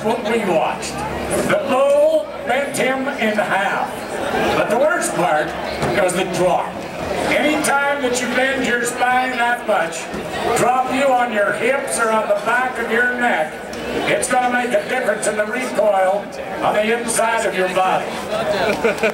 what we watched. The bull bent him in half. But the worst part was the drop. Anytime that you bend your spine that much, drop you on your hips or on the back of your neck, it's going to make a difference in the recoil on the inside of your body.